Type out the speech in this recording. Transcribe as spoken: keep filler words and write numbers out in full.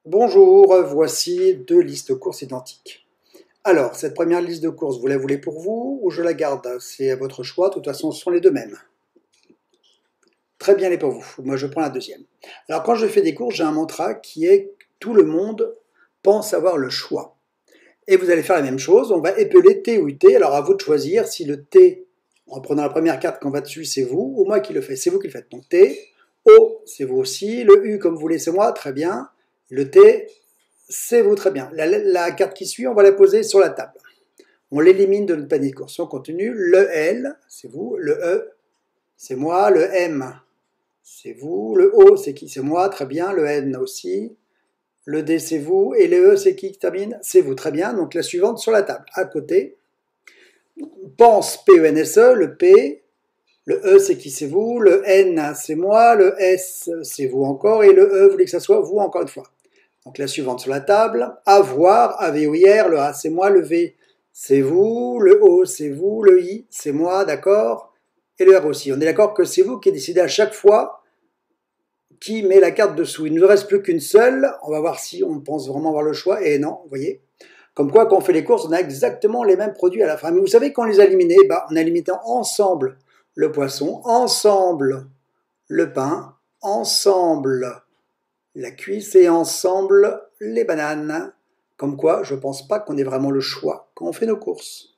Bonjour, voici deux listes courses identiques. Alors, cette première liste de courses, vous la voulez pour vous ou je la garde? C'est à votre choix, de toute façon, ce sont les deux mêmes. Très bien, elle est pour vous. Moi, je prends la deuxième. Alors, quand je fais des courses, j'ai un mantra qui est « Tout le monde pense avoir le choix ». Et vous allez faire la même chose, on va épeler T ou T. Alors, à vous de choisir si le T, en prenant la première carte qu'on va dessus, c'est vous, ou moi qui le fais. C'est vous qui le faites. Donc, T, O, c'est vous aussi. Le U, comme vous voulez, c'est moi. Très bien. Le T, c'est vous, très bien. La, la carte qui suit, on va la poser sur la table. On l'élimine de notre panier de course. On continue. Le L, c'est vous. Le E, c'est moi. Le M, c'est vous. Le O, c'est qui? C'est moi. Très bien. Le N aussi. Le D, c'est vous. Et le E, c'est qui qui termine? C'est vous. Très bien. Donc la suivante sur la table. À côté. Pense, P E N S E. Le P. Le E, c'est qui? C'est vous. Le N, c'est moi. Le S, c'est vous encore. Et le E, vous voulez que ça soit vous encore une fois. Donc la suivante sur la table, avoir, A V O I R, le A c'est moi, le V c'est vous, le O c'est vous, le I c'est moi, d'accord? Et le R aussi. On est d'accord que c'est vous qui décidez à chaque fois qui met la carte dessous. Il ne nous reste plus qu'une seule, on va voir si on pense vraiment avoir le choix, et non, vous voyez. Comme quoi, quand on fait les courses, on a exactement les mêmes produits à la fin. Mais vous savez, quand on les a éliminés, bah, on a éliminé ensemble le poisson, ensemble le pain, ensemble la cuisse et ensemble les bananes. Comme quoi, je ne pense pas qu'on ait vraiment le choix quand on fait nos courses.